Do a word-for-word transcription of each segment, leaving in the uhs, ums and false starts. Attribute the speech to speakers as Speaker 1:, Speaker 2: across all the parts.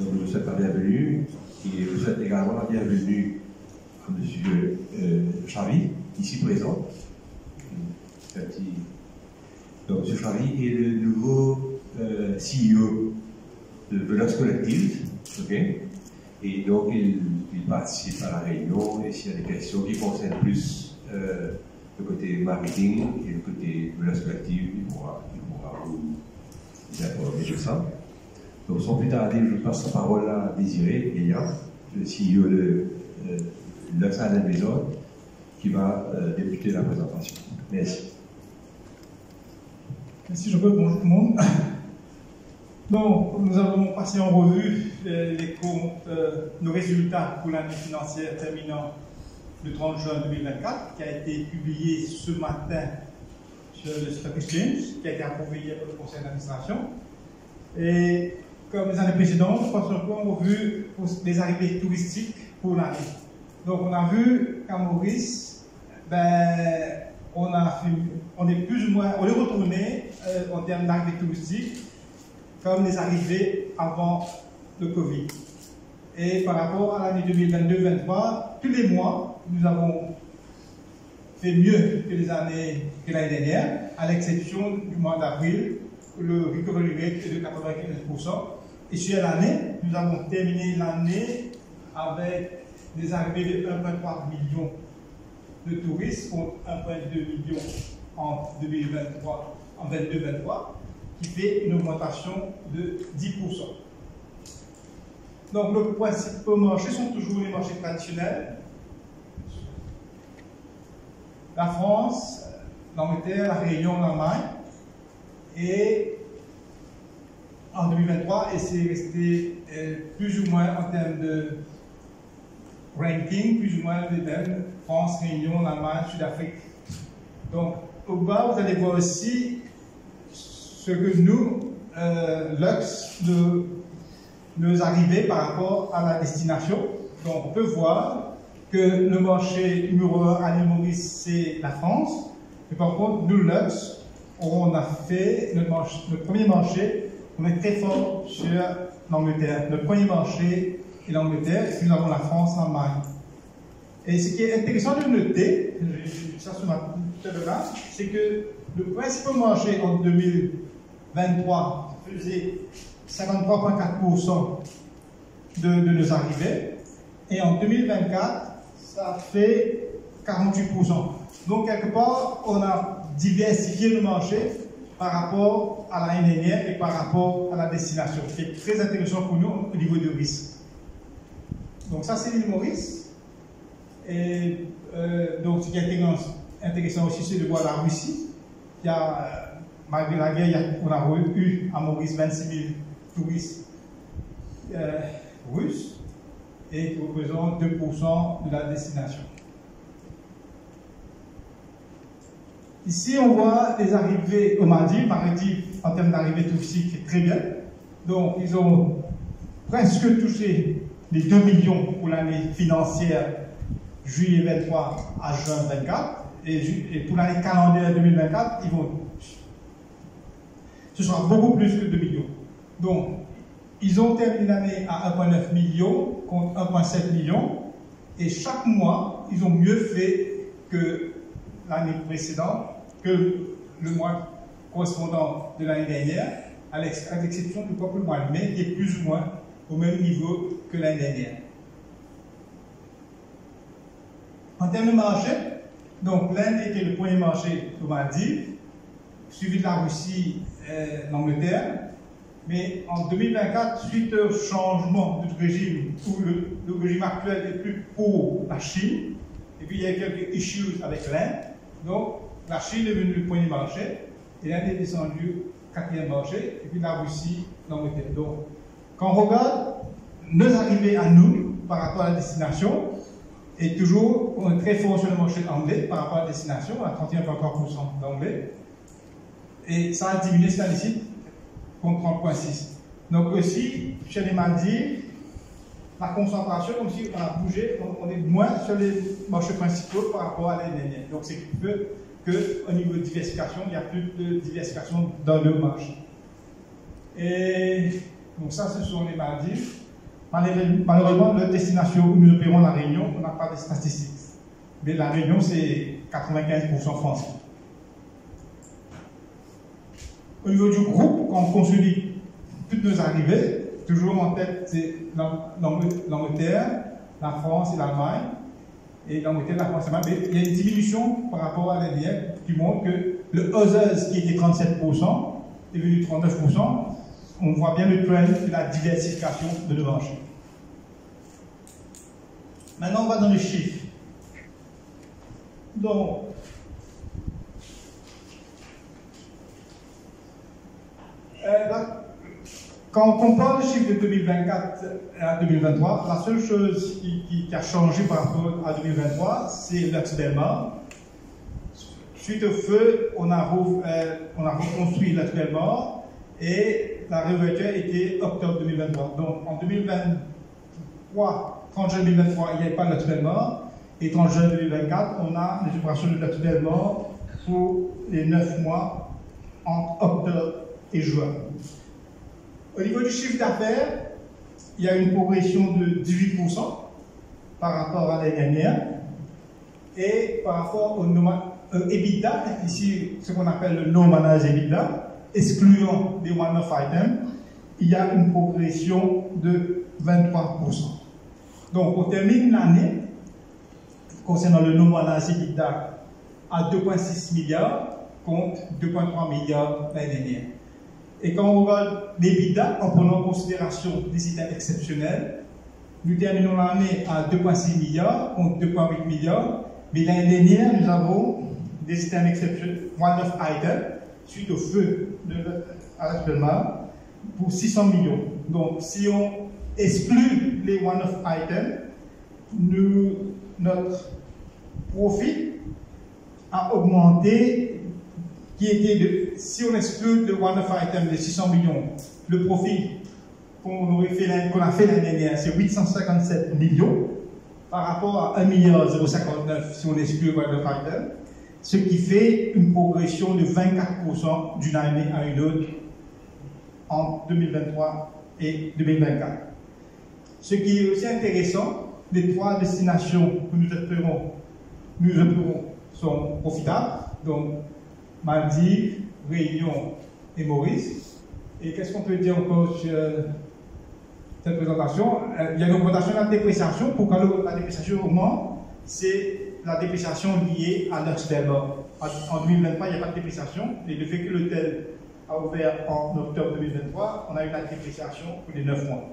Speaker 1: Donc, je vous souhaite la bienvenue et je vous souhaite également la bienvenue à M. Euh, Chavi, ici présent. Donc, M. Chavi est le nouveau euh, C E O de Velox Collective. Okay? Et donc, il, il participe à la réunion et s'il y a des questions qui concernent plus euh, le côté marketing et le côté Velox Collective, il pourra, il pourra vous informer de ça. Donc, sans plus tarder, je passe la parole à Désiré Elia, le C E O de euh, Lux and Maison, qui va euh, débuter la présentation. Merci.
Speaker 2: Merci, je peux. Bonjour tout le monde. Donc, nous avons passé en revue les, les comptes, euh, nos résultats pour l'année financière terminant le trente juin deux mille vingt-quatre, qui a été publié ce matin sur le Stock Exchange, qui a été approuvé hier par le conseil d'administration. Et comme les années précédentes, nous passons un peu en revue les arrivées touristiques pour l'année. Donc, on a vu qu'à Maurice, ben, on, a fait, on est plus ou moins, on est retourné euh, en termes d'arrivées touristiques comme les arrivées avant le Covid. Et par rapport à l'année deux mille vingt-deux deux mille vingt-trois, tous les mois, nous avons fait mieux que les années que l'année dernière, à l'exception du mois d'avril, où le recovery rate est de quatre-vingt-quinze pour cent. Et sur l'année, nous avons terminé l'année avec des arrivées de un virgule trois million de touristes contre un virgule deux million en deux mille vingt-trois, en vingt-deux vingt-trois, qui fait une augmentation de dix pour cent. Donc, nos principaux marchés sont toujours les marchés traditionnels. La France, l'Angleterre, la Réunion, l'Allemagne. Et en deux mille vingt-trois, et c'est resté euh, plus ou moins en termes de ranking, plus ou moins les mêmes, France, Réunion, Allemagne, Sud-Afrique. Donc, au bas, vous allez voir aussi ce que nous, euh, Lux, nous, nous arrivait par rapport à la destination. Donc, on peut voir que le marché numéro un à l'île Maurice, c'est la France. Et par contre, nous, Lux, on a fait notre, marché, notre premier marché, on est très fort sur l'Angleterre. Notre premier marché est l'Angleterre, et puis nous avons la France, l'Allemagne. Et ce qui est intéressant de noter, j'ai vu ça sur ma table là, c'est que le principal marché en deux mille vingt-trois faisait cinquante-trois virgule quatre pour cent de, de nos arrivées, et en deux mille vingt-quatre, ça fait quarante-huit pour cent. Donc, quelque part, on a diversifié le marché par rapport à l'année dernière et par rapport à la destination, ce qui est très intéressant pour nous au niveau du risque. Donc, ça, c'est l'île Maurice. Et euh, donc, ce qui est intéressant aussi, c'est de voir la Russie. Il y a, malgré la guerre, il y a, on a eu à Maurice vingt-six mille touristes euh, russes et qui représentent deux pour cent de la destination. Ici, on voit les arrivées aux Maldives. Maldives, en termes d'arrivées touristiques, c'est très bien. Donc, ils ont presque touché les deux millions pour l'année financière juillet vingt-trois à juin vingt-quatre. Et, et pour l'année calendaire deux mille vingt-quatre, ils vont, ce sera beaucoup plus que deux millions. Donc, ils ont terminé l'année à un virgule neuf million contre un virgule sept million. Et chaque mois, ils ont mieux fait que l'année précédente, que le mois correspondant de l'année dernière, à l'exception du le mois de mai, qui est plus ou moins au même niveau que l'année dernière. En termes de marché, donc l'Inde était le premier marché aux Maldives, suivi de la Russie et l'Angleterre. Mais en deux mille vingt-quatre, suite au changement de régime, où le, le régime actuel est plus pour la Chine, et puis il y a quelques issues avec l'Inde, donc la Chine est devenue le premier marché, et l'Inde est descendue quatrième marché, et puis la Russie, l'Angleterre. Donc, quand on regarde nos arrivées à nous par rapport à la destination, et toujours, on est très fort sur le marché anglais par rapport à la destination, on a trente et un virgule trois pour cent d'anglais, et ça a diminué cette année-ci contre trente virgule six. Donc aussi, chez les Maldives, la concentration, comme si on a bougé, on, on est moins sur les marchés principaux par rapport à l'année dernière. Donc c'est qui peut qu'au niveau de diversification, il y a plus de diversification dans le marché. Et donc ça, ce sont les Maldives. Malheureusement, la destination où nous opérons la Réunion, on n'a pas de statistiques. Mais la Réunion, c'est quatre-vingt-quinze pour cent français. Au niveau du groupe, quand on consolide toutes nos arrivées, toujours en tête, c'est l'Angleterre, la France et l'Allemagne. Et l'Angleterre, la France et l'Allemagne. Mais il y a une diminution par rapport à l'année dernière qui montre que le Others, qui était trente-sept pour cent, est devenu trente-neuf pour cent. On voit bien le trend de la diversification de nos marchés. Maintenant, on va dans les chiffres. Donc, euh, là, quand on compare le chiffre de deux mille vingt-quatre à deux mille vingt-trois, la seule chose qui, qui, qui a changé par rapport à deux mille vingt-trois, c'est l'Ux Belmar. Suite au feu, on a, euh, on a reconstruit l'Ux Belmar et la réouverture était octobre deux mille vingt-trois. Donc en deux mille vingt-trois, trente juin deux mille vingt-trois, il n'y avait pas l'Ux Belmar. Et trente juin deux mille vingt-quatre, on a les opérations de l'Ux Belmar pour les neuf mois entre octobre et juin. Au niveau du chiffre d'affaires, il y a une progression de dix-huit pour cent par rapport à l'année dernière. Et par rapport au euh, EBITDA, ici ce qu'on appelle le non-managed EBITDA, excluant les one-off items, il y a une progression de vingt-trois pour cent. Donc on termine l'année concernant le non-managed EBITDA à deux virgule six milliards contre deux virgule trois milliards l'année dernière. Et quand on regarde l'EBITDA, en prenant en considération des items exceptionnels, nous terminons l'année à deux virgule six milliards contre deux virgule huit milliards. Mais l'année dernière, nous avons des items exceptionnels, one-off items, suite au feu de l'Ux Belmar, pour six cents millions. Donc, si on exclut les one-off items, nous, notre profit a augmenté. Qui était de, si on exclut le one-off item de six cents millions, le profit qu'on aurait fait, qu'on a fait l'année dernière, c'est huit cent cinquante-sept millions, par rapport à un milliard zéro cinquante-neuf si on exclut le one-off item, ce qui fait une progression de vingt-quatre pour cent d'une année à une autre en deux mille vingt-trois et deux mille vingt-quatre. Ce qui est aussi intéressant, les trois destinations que nous opérons, nous opérons sont profitables. Donc, Maldives, Réunion et Maurice. Et qu'est-ce qu'on peut dire encore sur cette présentation? Il y a une augmentation de la dépréciation. Pourquoi la dépréciation augmente? C'est la dépréciation liée à l'Ux Belmar. En deux mille vingt-trois, il n'y a pas de dépréciation. Et le fait que l'hôtel a ouvert en octobre deux mille vingt-trois, on a eu la dépréciation pour les neuf mois.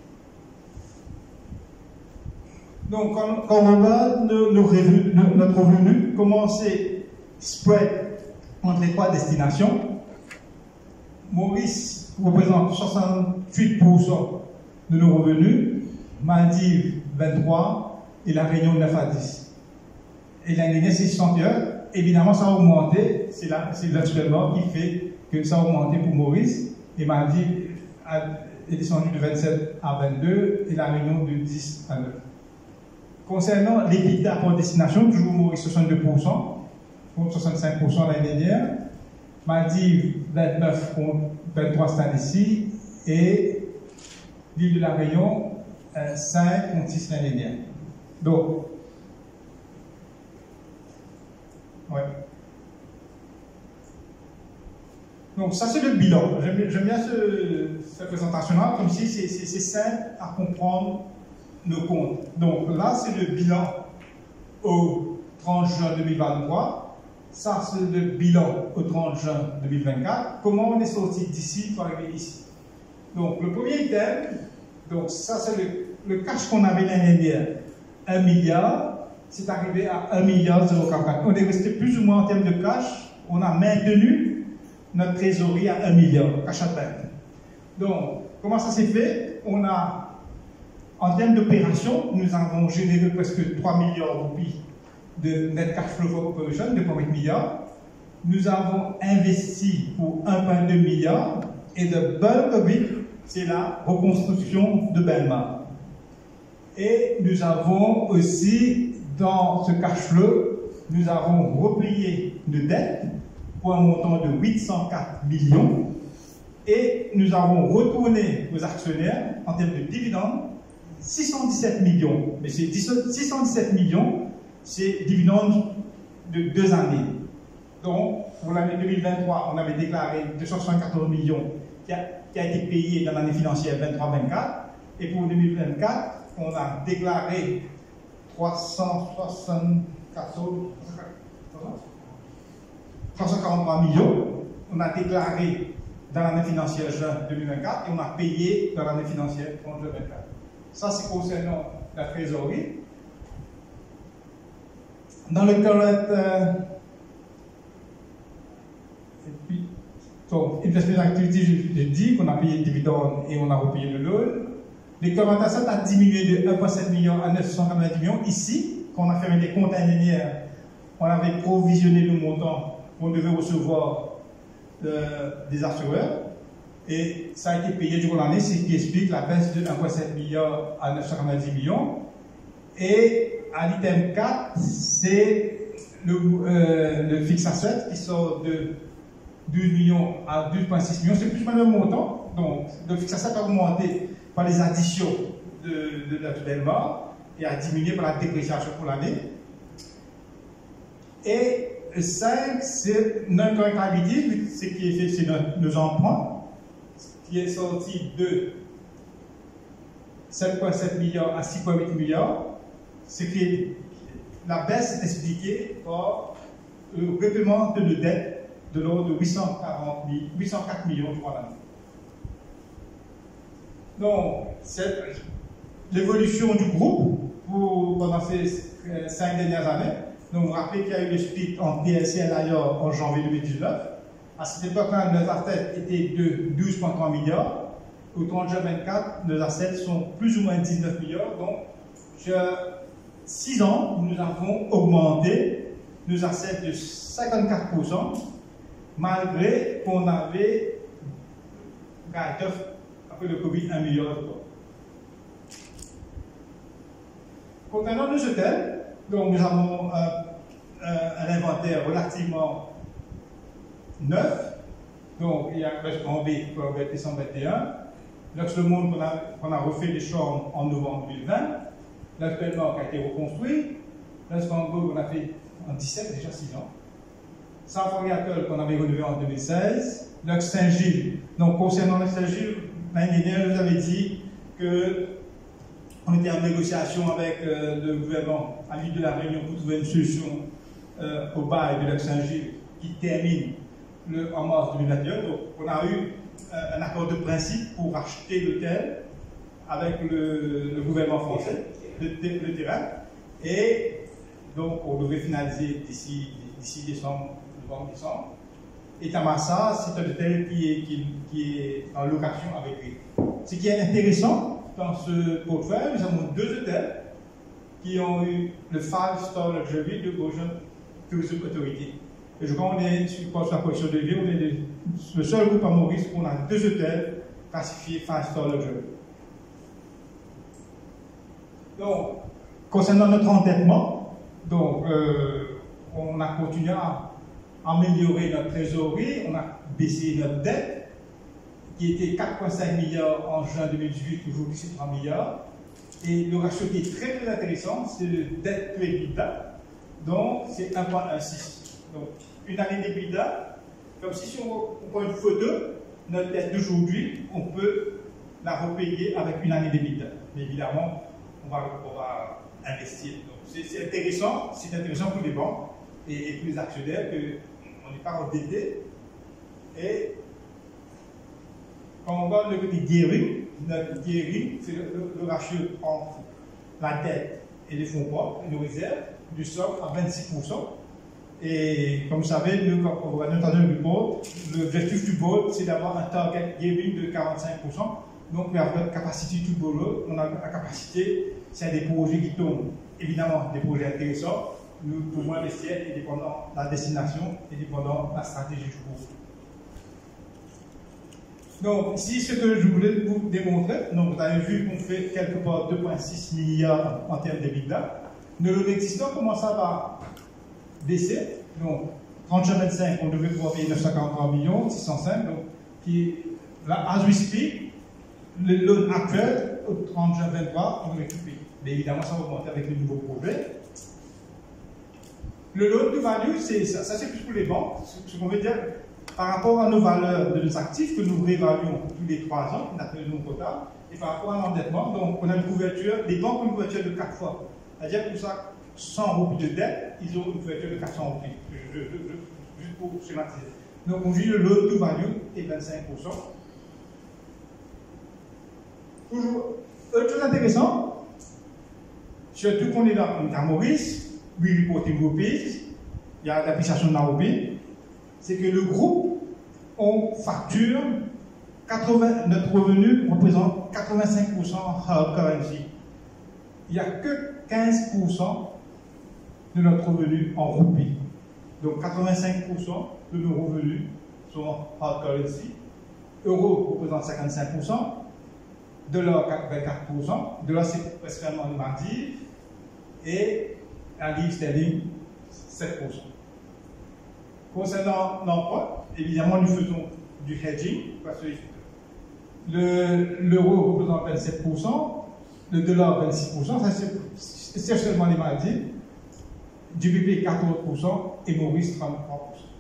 Speaker 2: Donc, quand, quand on regarde nos, nos revenus, notre revenu, comment c'est spread entre les trois destinations, Maurice représente soixante-huit pour cent de nos revenus, Maldives vingt-trois et la Réunion neuf à dix. Et l'année dernière, c'est soixante et un. Évidemment, ça a augmenté, c'est l'Ux Belmar qui fait que ça a augmenté pour Maurice, et Maldives est descendu de vingt-sept à vingt-deux et la Réunion de dix à neuf. Concernant l'EBITDA pour destination, toujours Maurice soixante-deux pour cent. Contre soixante-cinq pour cent l'année dernière, Maldives vingt-neuf contre vingt-trois cette année-ci, et l'île de la Réunion euh, cinq contre six l'année dernière. Donc, ouais. Donc ça c'est le bilan. J'aime bien ce, cette présentation-là, comme si c'est simple à comprendre nos comptes. Donc là c'est le bilan au trente juin deux mille vingt-trois. Ça, c'est le bilan au trente juin deux mille vingt-quatre. Comment on est sorti d'ici pour arriver ici? Donc, le premier thème, donc ça, c'est le, le cash qu'on avait l'année dernière, un milliard, c'est arrivé à un milliard zéro quarante-quatre. On est resté plus ou moins en termes de cash, on a maintenu notre trésorerie à un milliard, cash à terme. Donc, comment ça s'est fait? On a, en termes d'opération, nous avons généré presque trois milliards de roupies de net cash flow for operation, deux virgule huit milliards. Nous avons investi pour un virgule deux milliard et le bulk of it, c'est la reconstruction de Belmar. Et nous avons aussi, dans ce cash flow, nous avons replié de dette pour un montant de huit cent quatre millions et nous avons retourné aux actionnaires en termes de dividendes six cent dix-sept millions. Mais c'est six cent dix-sept millions, c'est dividende de deux années. Donc, pour l'année deux mille vingt-trois, on avait déclaré deux cent soixante-quatorze millions qui a, qui a été payé dans l'année financière vingt-trois vingt-quatre. Et pour deux mille vingt-quatre, on a déclaré trois cent soixante-quatorze, trois cent quarante-trois millions. On a déclaré dans l'année financière juin deux mille vingt-quatre et on a payé dans l'année financière trente juin vingt-quatre. Ça, c'est concernant la trésorerie. Dans le current euh, donc, investment activity, je, je dis qu'on a payé le dividende et on a repayé le loan. Les current assets a diminué de un virgule sept million à neuf cent quatre-vingt-dix millions. Ici, quand on a fermé les comptes annuaires, on avait provisionné le montant qu'on devait recevoir euh, des assureurs. Et ça a été payé durant l'année, ce qui explique la baisse de un virgule sept million à neuf cent quatre-vingt-dix millions. Et à l'item quatre, c'est le, euh, le fixe asset qui sort de douze millions à douze virgule six millions. C'est plus ou moins le même montant. Donc, le fixe asset a augmenté par les additions de, de la tutelle-mort et a diminué par la dépréciation pour l'année. Et le cinq, c'est non-current liability, ce qui est fait, c'est nos, nos emprunts, qui est sorti de sept virgule sept milliards à six virgule huit milliards. Ce qui est, la baisse est expliquée par le repaiement de nos dettes de l'ordre de huit cent quatre millions durant l'année. Donc, c'est l'évolution du groupe pour, pendant ces cinq dernières années. Donc, vous vous rappelez qu'il y a eu le split en P L C et ailleurs en janvier deux mille dix-neuf. À cette époque-là, nos assets étaient de douze virgule trois milliards. Au trente juin vingt-quatre, nos assets sont plus ou moins dix-neuf milliards. Donc, sur six ans, nous avons augmenté nos assets de cinquante-quatre pour cent, malgré qu'on avait après le Covid un milliard de dollars. Concernant nos hôtels, donc nous avons euh, euh, un inventaire relativement neuf. Donc il y a Restaurant B pour décembre vingt et un. Luxembourg qu'on a, qu'on a refait les chambres en novembre deux mille vingt. L'Aspelmore qui a été reconstruit. Luxembourg qu'on a fait en dix-sept, déjà six ans. Saint-Floriatol qu'on avait renouvelé en deux mille seize. Lux Saint-Gilles. Donc concernant Lux Saint-Gilles, l'année dernière, je vous avais dit que on était en négociation avec euh, le gouvernement à l'île de la Réunion pour trouver une solution euh, au bail de Lux Saint-Gilles qui termine le, en mars deux mille vingt et un. Donc on a eu euh, un accord de principe pour acheter l'hôtel avec le, le gouvernement français, le, le terrain. Et donc on devait finaliser d'ici décembre, novembre, décembre. Et Tamassa, c'est un hôtel qui est, qui, qui est en location avec lui. Ce qui est intéressant dans ce portefeuille, nous avons deux hôtels qui ont eu le five star Luxury de Ocean Tourism Authority. Et je crois qu'on est sur la position de vie, on est le, le seul groupe à Maurice où on a deux hôtels classifiés five star Luxury. Donc, concernant notre endettement, donc, euh, on a continué à améliorer notre trésorerie, on a baissé notre dette, qui était quatre virgule cinq milliards en juin deux mille dix-huit, aujourd'hui c'est trois milliards. Et le ratio qui est très très intéressant, c'est le dette to EBITDA, donc c'est un virgule seize. Donc, une année d'EBITDA, comme si, si on, on prend une photo, notre dette d'aujourd'hui, on peut la repayer avec une année d'EBITDA. Mais évidemment, on va, on va investir. C'est intéressant, c'est intéressant pour les banques et, et pour les actionnaires qu'on n'est pas endetté. Et quand on regarde le côté gearing, notre gearing, c'est le, le, le ratio entre la dette et les fonds propres, et nos réserves, du socle à vingt-six pour cent. Et comme vous savez, nous, quand on va notamment le board, l'objectif du board, c'est d'avoir un target gearing de quarante-cinq pour cent. Donc, on a notre capacité to borrow, on a la capacité, c'est des projets qui tombent, évidemment, des projets intéressants. Nous pouvons investir indépendant de la destination, indépendant de la stratégie du groupe. Donc, ici, ce que je voulais vous démontrer, donc vous avez vu qu'on fait quelque part deux virgule six milliards en termes d'EBITDA. Nos lots existants commencent à baisser. Donc, trente vingt-cinq, on devait pouvoir payer neuf cent quarante-trois millions, six cent cinq. Donc, qui, là, as we speak, le loan actuel au trente juin vingt-trois, on récupère. Mais évidemment, ça va augmenter avec le nouveau projet. Le loan to value, c'est ça, ça c'est plus pour les banques. Ce qu'on veut dire, par rapport à nos valeurs de nos actifs que nous réévaluons tous les trois ans, on appelle le nombre total, et par rapport à l'endettement, donc on a une couverture, les banques ont une couverture de quatre fois. C'est-à-dire que pour ça, cent roupies de dette, ils ont une couverture de quatre cents roupies. Je, je, je, juste pour schématiser. Donc on dit le loan to value est vingt-cinq pour cent. Toujours, autre chose intéressante, surtout qu'on est dans un cas Maurice, we reporting rupees, il y a l'appréciation de la roupie, c'est que le groupe, on facture quatre-vingts, notre revenu représente quatre-vingt-cinq pour cent hard currency. Il n'y a que quinze pour cent de notre revenu en roupies. Donc quatre-vingt-cinq pour cent de nos revenus sont hard currency. Euro représente cinquante-cinq pour cent. Dollar quatre-vingt-quatre pour cent. Dollar c'est presque un Maldives. Et la livre sterling sept pour cent. Concernant l'emploi, évidemment nous faisons du hedging parce que l'euro représente vingt-sept pour cent, le dollar vingt-six pour cent, ça c'est seulement les Maldives, G B P quatorze pour cent et Maurice trente-trois pour cent.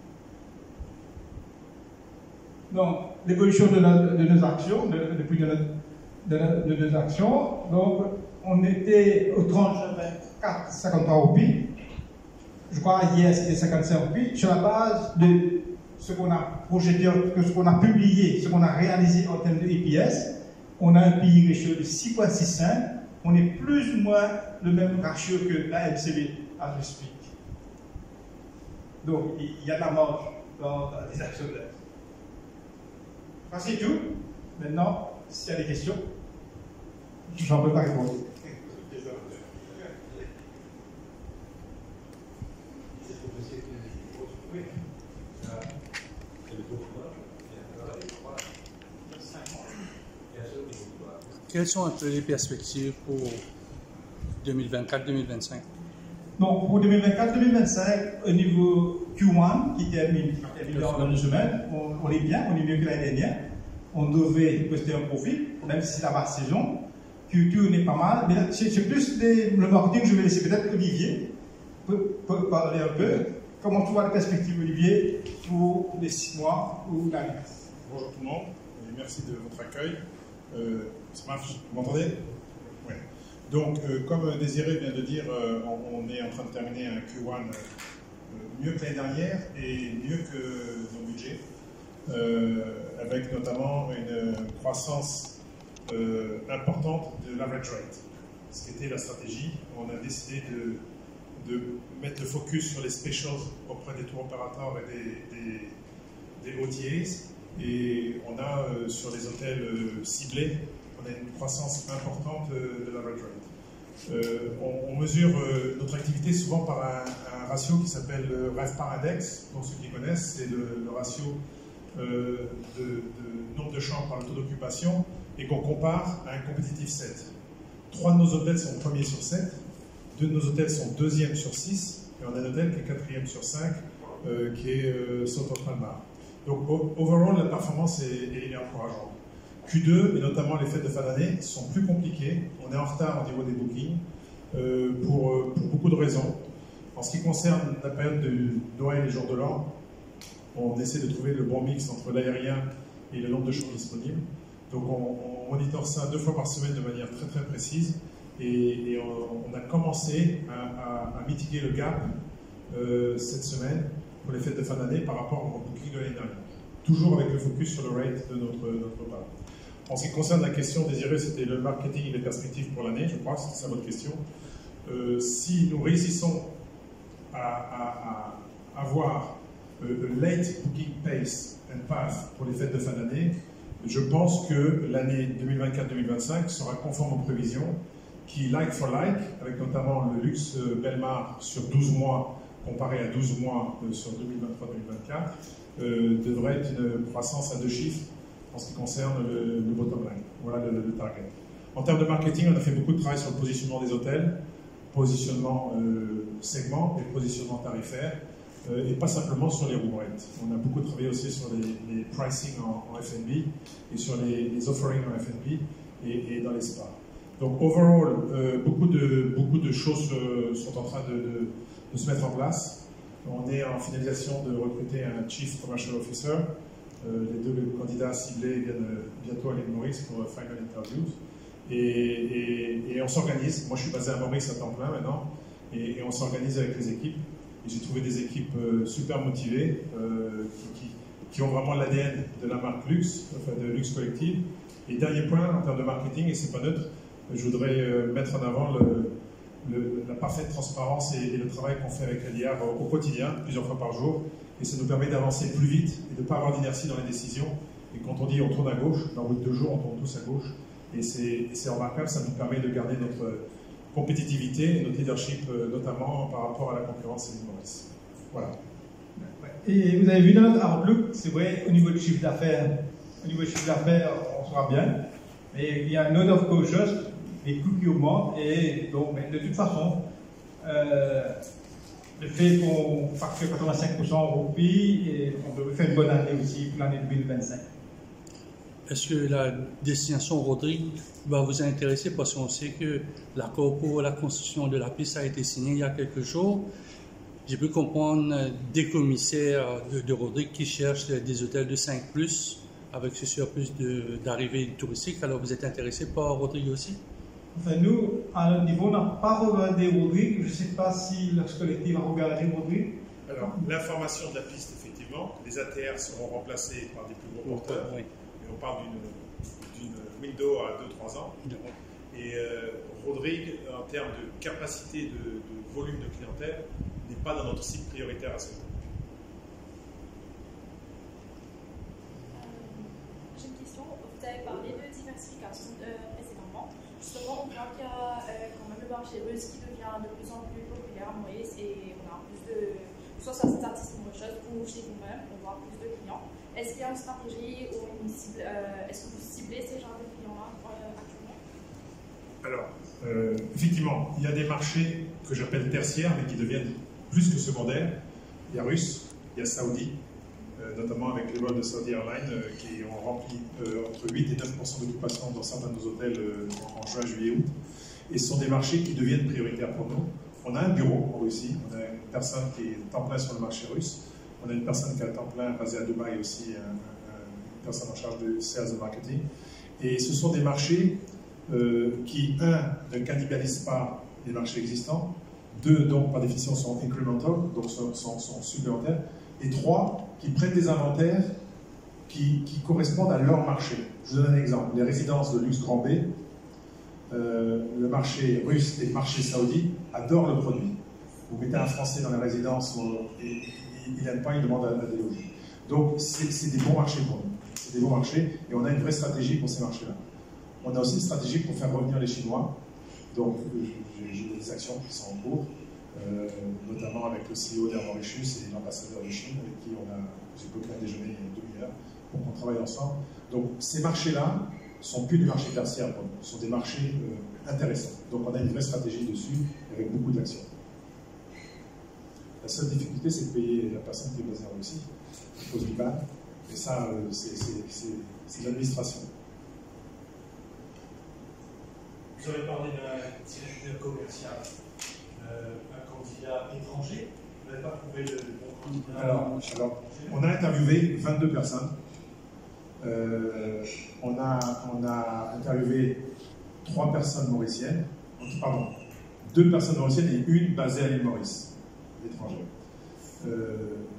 Speaker 2: Donc l'évolution de, de nos actions, de, depuis de, de, de, de nos actions, donc on était au trente juin vingt-quatre, cinquante-trois roupies. Je crois hier c'était cinquante-cinq roupies. Sur la base de ce qu'on a projeté, ce qu'on a publié, ce qu'on a réalisé en termes de E P S, on a un P I ratio de six virgule soixante-cinq. On est plus ou moins le même ratio que la L C B à we speak. Donc il y a de la marge dans les actions de l'aide. C'est tout. Maintenant, s'il y a des questions, j'en peux pas répondre.
Speaker 3: Quelles sont un peu les perspectives pour deux mille vingt-quatre deux mille vingt-cinq?
Speaker 2: Donc, pour deux mille vingt-quatre deux mille vingt-cinq, au niveau Q un, qui termine, qui termine dans une semaine, on, on est bien, on est mieux que l'année dernière. On devait poster un profit, même si c'est la basse saison. Q deux n'est pas mal, mais c'est plus des, le marketing, je vais laisser peut-être Olivier peut, peut parler un peu. Comment tu vois la perspective, Olivier, pour les six mois ou l'année?
Speaker 4: Bonjour tout le monde, et merci de votre accueil. Euh, ça marche, vous m'entendez? Oui. Donc, euh, comme Désiré vient de dire, euh, on, on est en train de terminer un Q un euh, mieux que l'année dernière et mieux que nos budgets, euh, avec notamment une croissance euh, importante de l'average rate. Ce qui était la stratégie, on a décidé de, de mettre le focus sur les specials auprès des tours opérateurs et des, des, des O T As. Et on a euh, sur les hôtels euh, ciblés, on a une croissance importante euh, de l'average rate. Euh, on, on mesure euh, notre activité souvent par un, un ratio qui s'appelle le RevPAR Index. Pour ceux qui connaissent, c'est le, le ratio euh, de, de nombre de chambres par le taux d'occupation et qu'on compare à un competitive set. Trois de nos hôtels sont premiers sur sept, deux de nos hôtels sont deuxièmes sur six, et on a un hôtel qui est quatrième sur cinq, euh, qui est euh, Soto Palmar. Donc, overall, la performance est, est, est encourageante. Q deux, et notamment les fêtes de fin d'année, sont plus compliquées. On est en retard au niveau des bookings euh, pour, pour beaucoup de raisons. En ce qui concerne la période de Noël et jour de l'an, on essaie de trouver le bon mix entre l'aérien et le nombre de chambres disponibles. Donc, on, on monitore ça deux fois par semaine de manière très très précise. Et, et on, on a commencé à, à, à mitiguer le gap euh, cette semaine pour les fêtes de fin d'année par rapport au booking de l'année dernière. Toujours avec le focus sur le rate de notre, notre part. En ce qui concerne la question désirée, c'était le marketing et les perspectives pour l'année, je crois, c'était ça votre question. Euh, si nous réussissons à, à, à avoir euh, le late booking pace and path pour les fêtes de fin d'année, je pense que l'année deux mille vingt-quatre deux mille vingt-cinq sera conforme aux prévisions, qui, like for like, avec notamment le luxe Belmar sur douze mois, comparé à douze mois euh, sur deux mille vingt-trois deux mille vingt-quatre, euh, devrait être une croissance à deux chiffres en ce qui concerne le, le bottom line. Voilà le, le target. En termes de marketing, on a fait beaucoup de travail sur le positionnement des hôtels, positionnement euh, segment et positionnement tarifaire, euh, et pas simplement sur les room rates. On a beaucoup travaillé aussi sur les, les pricing en, en F and B et sur les, les offerings en F and B. et, et dans les spas. Donc, overall, euh, beaucoup, de, beaucoup de choses euh, sont en train de, de, de se mettre en place. On est en finalisation de recruter un Chief Commercial Officer. Euh, les deux candidats ciblés viennent bientôt à l'île Maurice pour final interviews. Et, et, et on s'organise. Moi, je suis basé à Maurice à temps plein maintenant. Et, et on s'organise avec les équipes. Et j'ai trouvé des équipes euh, super motivées euh, qui, qui, qui ont vraiment l'A D N de la marque Luxe, enfin de Luxe Collective. Et dernier point, en termes de marketing, et c'est pas neutre, je voudrais euh, mettre en avant le, le, la parfaite transparence et, et le travail qu'on fait avec l'A D R au, au quotidien, plusieurs fois par jour. Et ça nous permet d'avancer plus vite et de ne pas avoir d'inertie dans les décisions. Et quand on dit on tourne à gauche, dans le deux jours, on tourne tous à gauche. Et c'est remarquable, ça nous permet de garder notre compétitivité et notre leadership, notamment par rapport à la concurrence et l'île Maurice. Voilà.
Speaker 2: Et vous avez vu dans notre Outlook, c'est vrai, au niveau du chiffre d'affaires, au niveau du chiffre d'affaires, on sera bien. Mais il y a un note of cautious, les coûts qui augmentent. Et donc, mais de toute façon, euh, le fait qu'on facture quatre-vingt-cinq pour cent au pays, et on devrait faire une bonne année aussi pour l'année deux mille vingt-cinq.
Speaker 3: Est-ce que la destination Rodrigue va vous intéresser? Parce qu'on sait que l'accord pour la construction de la piste a été signé il y a quelques jours. J'ai pu comprendre des commissaires de, de Rodrigue qui cherchent des hôtels de cinq plus avec ce surplus d'arrivées touristiques. Alors vous êtes intéressé par Rodrigue aussi?
Speaker 2: Enfin, nous, à notre niveau, on n'a pas regardé Rodrigue. Je ne sais pas si le collectif a regardé Rodrigue.
Speaker 4: Alors, l'information de la piste, effectivement, les A T R seront remplacés par des plus gros porteurs. Oui. Et on parle d'une window à deux à trois ans. Oui. Et euh, Rodrigue, en termes de capacité de, de volume de clientèle, n'est pas dans notre cible prioritaire à ce moment.
Speaker 5: Euh, J'ai une question. Vous avez parlé de diversification euh, précédemment. Justement, on voit qu'il y a euh, quand même le marché russe qui devient de plus en plus populaire à Maurice et on a plus de, soit sur cette artiste choses ou chez vous-même, on voit plus de clients. Est-ce qu'il y a une stratégie ou une cible, euh, est-ce que vous ciblez ces genres de clients-là euh, actuellement?
Speaker 4: Alors, euh, effectivement, il y a des marchés que j'appelle tertiaires mais qui deviennent plus que secondaires. Il y a russe, il y a saoudi, euh, notamment avec les vols de Saudi Airlines euh, qui ont rempli euh, entre huit et neuf pour cent d'occupation dans certains de nos hôtels euh, en juin, juillet, août. Et ce sont des marchés qui deviennent prioritaires pour nous. On a un bureau en Russie, on a une personne qui est temps plein sur le marché russe, on a une personne qui est à temps plein basée à Dubaï aussi, un, un, une personne en charge de sales et marketing. Et ce sont des marchés euh, qui, un, ne cannibalisent pas les marchés existants, deux, donc par définition sont incremental, donc sont, sont, sont supplémentaires, et trois, qui prennent des inventaires qui, qui correspondent à leur marché. Je vous donne un exemple, les résidences de luxe Grand B, euh, le marché russe et le marché saoudi adorent le produit. Vous mettez un Français dans la résidence et il n'aime pas, il demande à, à déloger. Donc c'est des bons marchés pour nous, c'est des bons marchés et on a une vraie stratégie pour ces marchés-là. On a aussi une stratégie pour faire revenir les Chinois. Donc, j'ai des actions qui sont en cours, euh, notamment avec le C E O d'Air Mauritius et l'ambassadeur de Chine, avec qui on a, j'ai booké un déjeuner il y a une demi-heure pour qu'on travaille ensemble. Donc, ces marchés-là ne sont plus des marchés tertiaires pour nous, ce sont des marchés euh, intéressants. Donc, on a une vraie stratégie dessus, avec beaucoup d'actions. La seule difficulté, c'est de payer la personne qui est basée en Russie, à cause du B A N, et ça, euh, c'est l'administration.
Speaker 6: Vous avez parlé d'un directeur commercial, euh, un candidat étranger. Vous n'avez pas trouvé le bon candidat?
Speaker 4: Alors, alors, on a interviewé vingt-deux personnes. Euh, on, a, on a interviewé trois personnes mauriciennes, pardon, deux personnes mauriciennes et une basée à l'île Maurice, étrangère. Euh,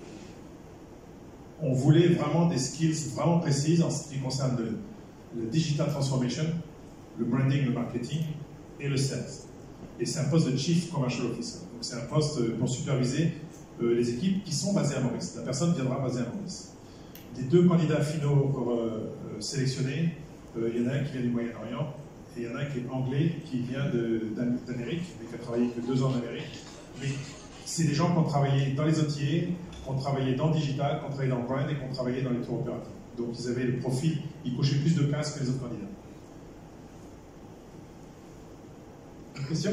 Speaker 4: on voulait vraiment des skills vraiment précises en ce qui concerne le, le digital transformation, le branding, le marketing et le sales. Et c'est un poste de Chief Commercial Officer. Donc c'est un poste pour superviser euh, les équipes qui sont basées à Maurice. La personne viendra basée à Maurice. Des deux candidats finaux euh, euh, sélectionnés, euh, il y en a un qui vient du Moyen-Orient et il y en a un qui est anglais, qui vient d'Amérique, mais qui a travaillé que deux ans en Amérique. Mais c'est des gens qui ont travaillé dans les O T A, qui ont travaillé dans le digital, qui ont travaillé dans le brand et qui ont travaillé dans les tours opérateurs. Donc ils avaient le profil, ils cochaient plus de cases que les autres candidats. Question?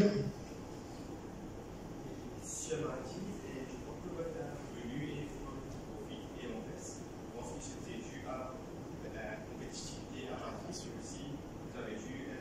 Speaker 7: Sur Maritime, et je crois que le vote est revenu et un profit et en baisse. Ensuite, c'était dû à la compétitivité argentine. Celui-ci, vous avez dû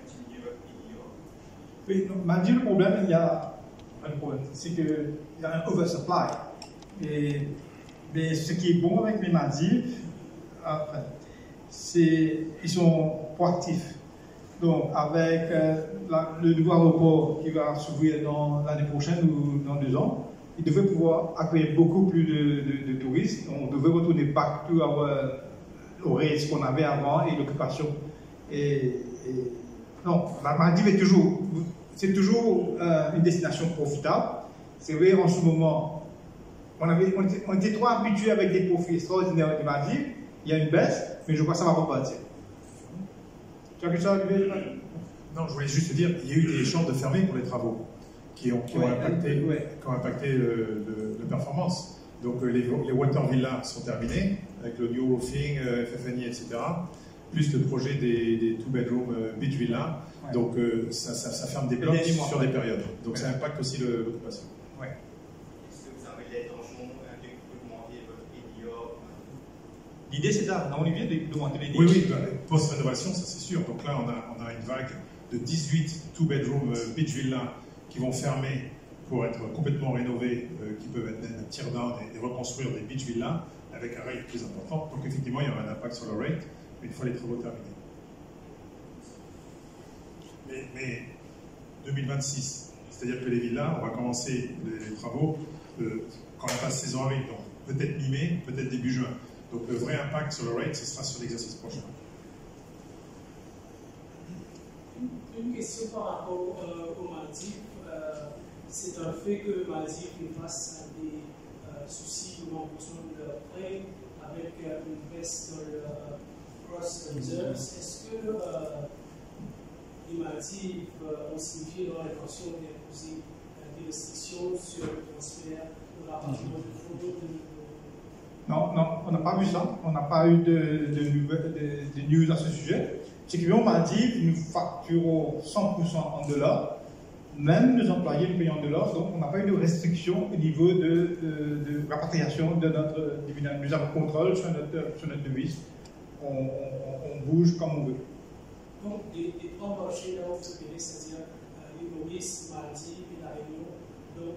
Speaker 2: Oui, Maldives, le problème, il y a un problème, c'est qu'il y a un oversupply. Et mais ce qui est bon avec les Maldives, enfin, c'est qu'ils sont proactifs. Donc, avec euh, la, le nouveau aéroport qui va s'ouvrir dans l'année prochaine ou dans deux ans, ils devraient pouvoir accueillir beaucoup plus de, de, de touristes. On devrait retourner partout au rythme qu'on avait avant et l'occupation. Et, et non, la Maldive est toujours, c'est toujours euh, une destination profitable. C'est vrai, en ce moment, on, avait, on, était, on était trop habitués avec des profits extraordinaires des Maldives. Il y a une baisse, mais je crois que ça va repartir. Tu as vu ça, Olivier?
Speaker 4: Non, je voulais juste te dire qu'il y a eu des chambres de fermés pour les travaux qui ont, qui ont
Speaker 2: ouais,
Speaker 4: impacté,
Speaker 2: ouais.
Speaker 4: qui ont impacté le, le, le performance. Donc les, les water villas sont terminés avec le new roofing, euh, F F N I, et cetera. Plus le projet des, des two bedroom euh, beach villas. Ouais. Donc euh, ça, ça, ça ferme des blocs des sur des périodes. Donc ouais. Ça impacte aussi l'occupation.
Speaker 2: Ouais.
Speaker 7: Est-ce que vous avez l'intention d'augmenter votre E D O?
Speaker 2: L'idée c'est ça, non, Olivier, d'augmenter les
Speaker 4: Oui, oui, post-rénovation, ça c'est sûr. Donc là, on a, on a une vague de dix-huit two bedroom euh, beach villas qui vont fermer pour être complètement rénovés, euh, qui peuvent être un tear-down et, et reconstruire des beach villas avec un rate plus important. Donc effectivement, il y aura un impact sur le rate une fois les travaux terminés. Mais, mais deux mille vingt-six, c'est-à-dire que les villas, on va commencer les, les travaux euh, quand la phase saison arrive, donc peut-être mi-mai, peut-être début juin. Donc le vrai impact sur le rate, ce sera sur l'exercice prochain.
Speaker 8: Une question par rapport euh, aux Maldives. Euh, c'est un fait que Maldives est face à des euh, soucis de remboursement de leurs prêts avec euh, une baisse dans le cross reserves. Est-ce que euh, les Maldives euh, ont signifié leur intention d'imposer euh, des restrictions sur le transfert de l'argent de fonds de
Speaker 2: Non, non, on n'a pas vu ça. On n'a pas eu de, de, de, de news à ce sujet. C'est qu'on m'a dit nous facturons cent pour cent en dollars, même nos employés nous payent en dollars, donc on n'a pas eu de restriction au niveau de, de, de rapatriation de notre dividende. Nous avons contrôle sur notre, sur notre devise. On, on, on bouge comme on veut.
Speaker 8: Donc, des, des trois marchés là où vous payez, c'est-à-dire euh, les Maurice, Maldives et La Réunion. Donc,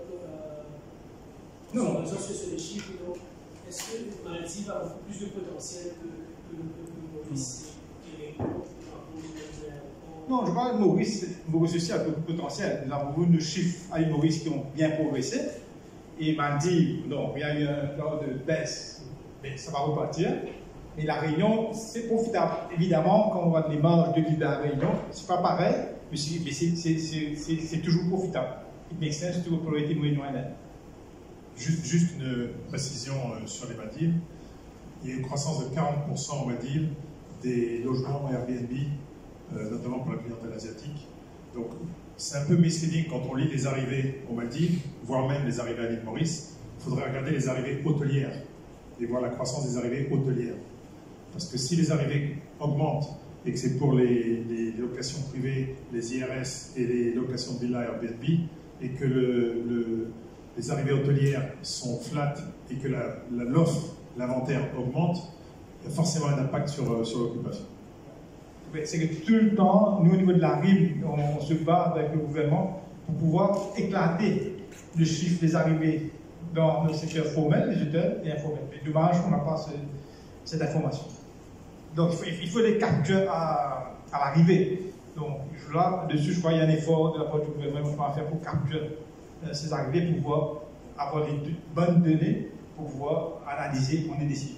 Speaker 8: euh,
Speaker 2: non.
Speaker 8: on sur les chiffres. Donc, est-ce que Maldives a beaucoup plus de potentiel que, que, que, que Maurice et Les Réunions?
Speaker 2: Non, je crois que Maurice, Maurice aussi a beaucoup de potentiel. Nous avons vu nos chiffres à Maurice qui ont bien progressé. Et Maldives, non, il y a eu un genre de baisse, mais ça va repartir. Mais La Réunion, c'est profitable. Évidemment, quand on voit les marges de l'île de La Réunion, c'est pas pareil, mais c'est toujours profitable. It makes sense to operate in Réunion Island.
Speaker 4: Juste, juste une précision sur les Maldives. Il y a une croissance de quarante pour cent aux Maldives des logements Airbnb, euh, notamment pour la clientèle asiatique. Donc, c'est un peu misleading quand on lit les arrivées aux Maldives, voire même les arrivées à l'île Maurice. Il faudrait regarder les arrivées hôtelières et voir la croissance des arrivées hôtelières. Parce que si les arrivées augmentent et que c'est pour les, les, les locations privées, les I R S et les locations de villas Airbnb, et que le, le, les arrivées hôtelières sont flat et que l'offre, l'inventaire augmente, il y a forcément un impact sur, sur l'occupation.
Speaker 2: C'est que tout le temps, nous au niveau de la R I M, on, on se bat avec le gouvernement pour pouvoir éclater le chiffre des arrivées dans le secteur formel, les hôtels et informel. C'est dommage qu'on n'a pas ce, cette information. Donc il faut, il faut des captures à, à l'arrivée. Donc là, dessus, je crois qu'il y a un effort de la part du gouvernement à faire pour capturer euh, ces arrivées, pour pouvoir avoir les bonnes données, pour pouvoir analyser, prendre des décisions.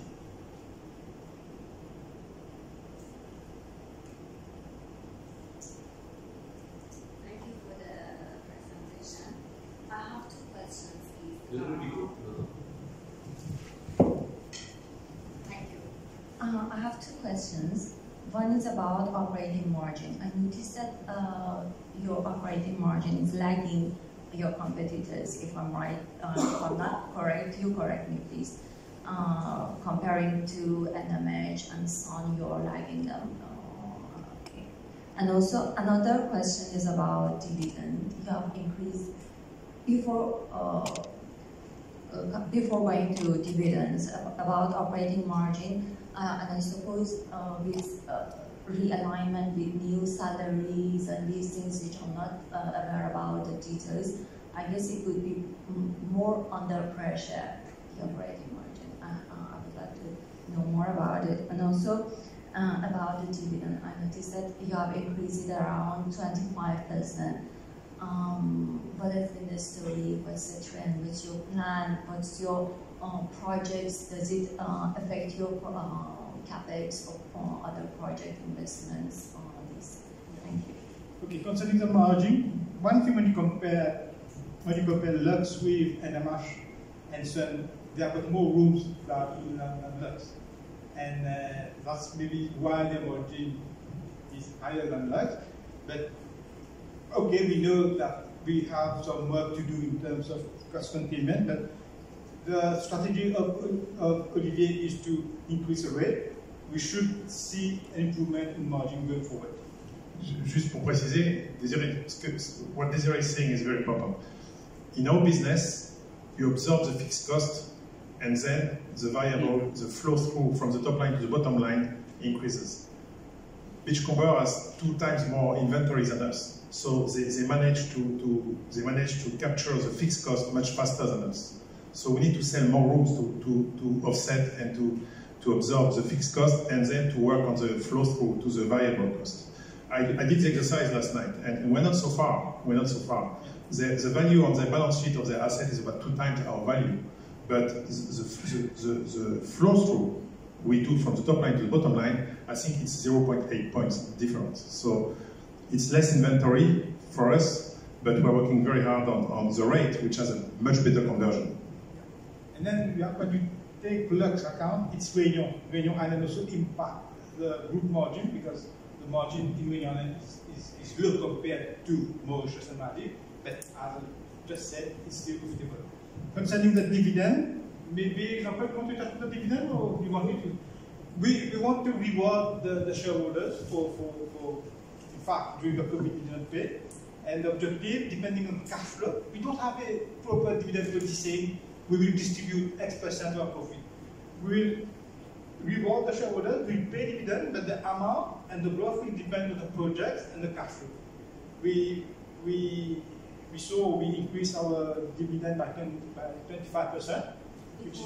Speaker 9: Uh, I have two questions. One is about operating margin. I noticed that uh, your operating margin is lagging your competitors, if I'm right. Uh, if I'm not correct, you correct me, please. Uh, comparing to N M H and Sun, you're lagging them. Uh, okay. And also, another question is about dividend. You have increased before. Uh, Uh, before going to dividends, about operating margin, uh, and I suppose uh, with uh, realignment with new salaries and these things which I'm not uh, aware about the details, I guess it would be m more under pressure, the operating margin. Uh, uh, I would like to know more about it. And also uh, about the dividend, I noticed that you have increased it around twenty-five percent. Um, what has been the story? What's the trend? What's your plan? What's your uh, projects? Does it uh, affect your uh, capex or uh, other project investments on this? Thank you.
Speaker 2: Okay, concerning the margin, one thing when you compare when you compare Lux with N M H and Sun, they have got more rooms than, than Lux, and uh, that's maybe why the margin is higher than Lux. But okay, we know that we have some work to do in terms of cost containment, but the strategy of, of Olivier is to increase the rate. We should see an improvement in margin going forward.
Speaker 4: Juste pour préciser, Desiree, what Desiree is saying is very important. In our business, you absorb the fixed cost, and then the variable, the flow through from the top line to the bottom line increases. Beachcomber has two times more inventory than us, so they, they manage to, to they manage to capture the fixed cost much faster than us. So we need to sell more rooms to, to, to offset and to, to absorb the fixed cost, and then to work on the flow through to the variable cost. I, I did the exercise last night, and we're not so far. We're not so far. The, the value on the balance sheet of the asset is about two times our value, but the, the, the, the flow through we do from the top line to the bottom line, I think it's zero point eight points difference. So it's less inventory for us, but we're working very hard on, on the rate, which has a much better conversion.
Speaker 2: And then when you take Lux account, it's Réunion. Réunion Island also impact the group margin because the margin in Réunion Island is, is, is low compared to Mauritius and Maldives, but as I just said, it's still profitable. Concerning the dividend, maybe Jean-Paul, you want to touch on the dividend, or you want me to? We, we want to reward the, the shareholders for, for, for, in fact, during the COVID dividend pay. And the objective, depending on cash flow, we don't have a proper dividend policy saying we will distribute X percent of our profit. We will reward the shareholders, we pay dividend, but the amount and the growth will depend on the projects and the cash flow. We, we, we saw we increased our dividend by twenty-five percent. Which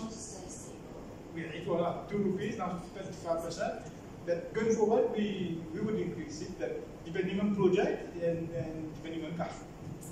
Speaker 2: we, it was at two rupees, now twenty-five percent. But going forward, we, we would increase it, but depending on project and, and depending on cash flow.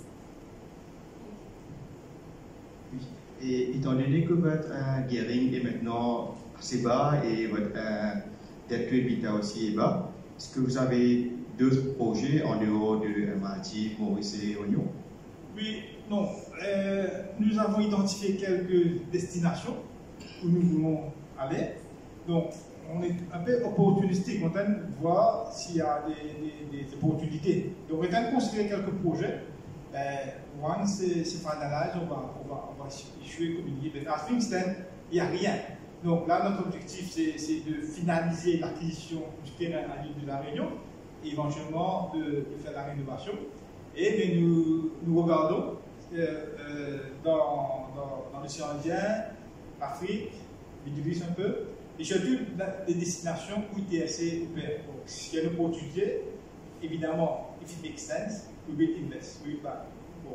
Speaker 7: Oui. Et étant donné que votre uh, gearing est maintenant assez bas et votre uh, dette to EBITDA aussi est bas, est-ce que vous avez d'autres projets en dehors de Maldives, Maurice et Réunion?
Speaker 2: Oui, non. Euh, nous avons identifié quelques destinations où nous voulons aller. Donc, on est un peu opportunistique. On tente de voir s'il y a des, des, des opportunités. Donc, on est en train de considérer quelques projets. Euh, one, c'est finalisé, on va, on va, on va échouer comme il dit. Mais à Springstone, il n'y a rien. Donc là, notre objectif, c'est de finaliser l'acquisition du terrain à l'île de la Réunion et éventuellement de, de faire la rénovation. Et mais nous, nous regardons euh, euh, dans, dans, dans l'océan Indien, l'Afrique, Middle East un peu, et surtout des destinations où T S C opère. Donc, s'il y a une opportunité, évidemment, if it makes sense, we will invest, we will buy. Bon.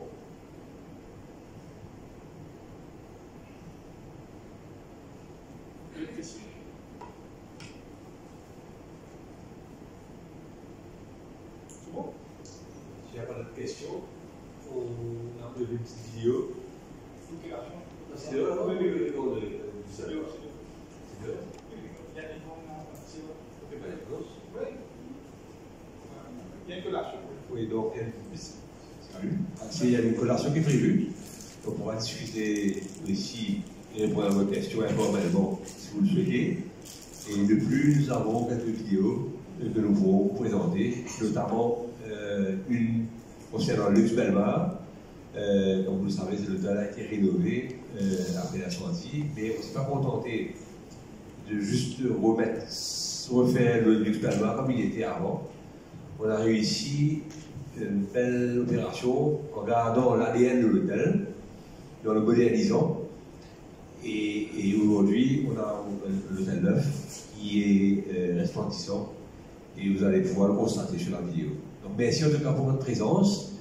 Speaker 2: C'est bon?
Speaker 1: S'il n'y a pas d'autres questions, on a un peu une petite vidéo. C'est eux, oui, oui, oui, oui, c'est eux. C'est eux.
Speaker 2: Il y a une collation.
Speaker 1: Oui, donc il y a une collation qui est prévue. On pourra discuter aussi et répondre à vos questions informellement si vous le souhaitez. Et de plus, nous avons quelques vidéos que nous pourrons présenter, notamment euh, une concernant Lux Belmar. Euh, comme vous le savez, l'hôtel a été rénové euh, après l'incendie, mais on ne s'est pas contenté de juste remettre, refaire le Lux Belmar comme il était avant. On a réussi une belle opération en gardant l'A D N de l'hôtel, en le modernisant. Et, et aujourd'hui, on a l'hôtel neuf qui est euh, resplendissant et vous allez pouvoir le constater sur la vidéo. Donc merci en tout cas pour votre présence.